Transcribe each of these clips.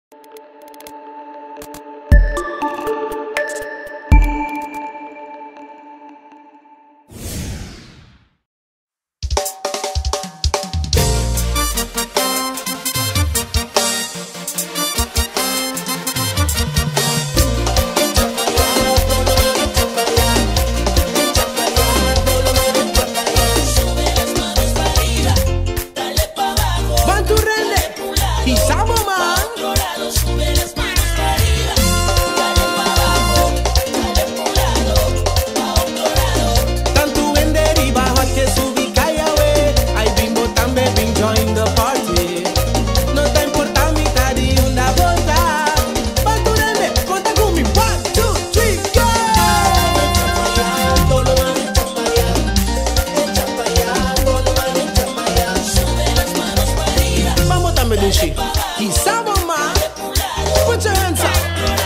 Quizás más. Put your hands up.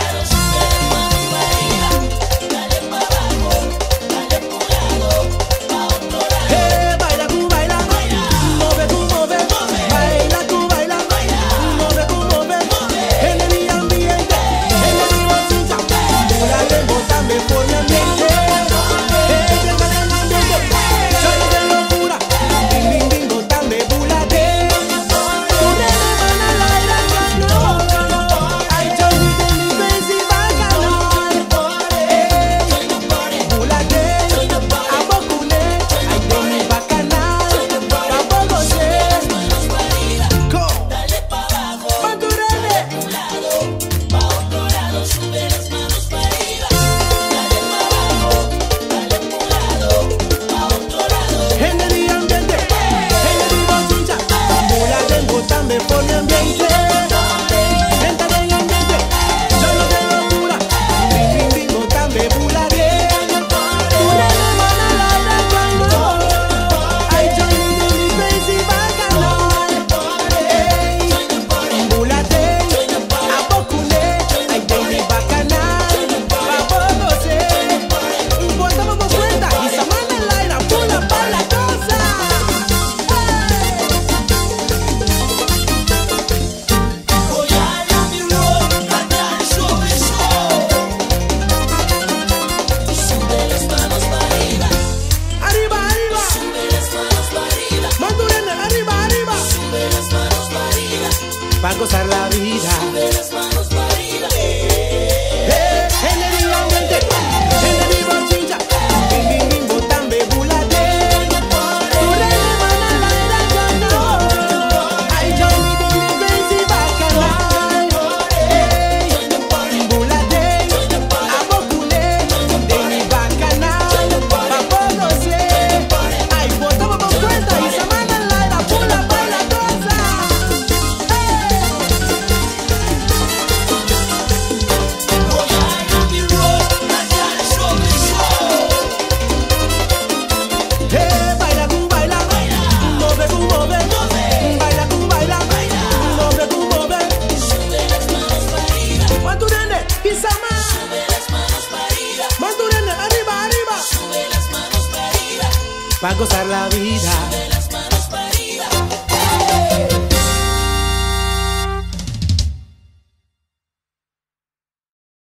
Hey, baila tú, baila. Mueve tú, mueve. Baila tú, baila. Mueve tú, mueve. En el ambiente, en el bolsillo. La tempo también por mi ambiente. Soy de locura. Ding, ding, ding, también bulate. Pa' gozar la vida. Sube las manos para arriba. En el ambiente, en el bolsillo. Bim, bim, bim, botambe, bulate. Tu reina mana la cuando. Ay, join me in the crazy bacchanal. Bulate, abocule, de mi bacchanal. Pa' conocer. Ay, botamos por cuenta y se manda la era pula para la cosa. Pa' gozar la vida.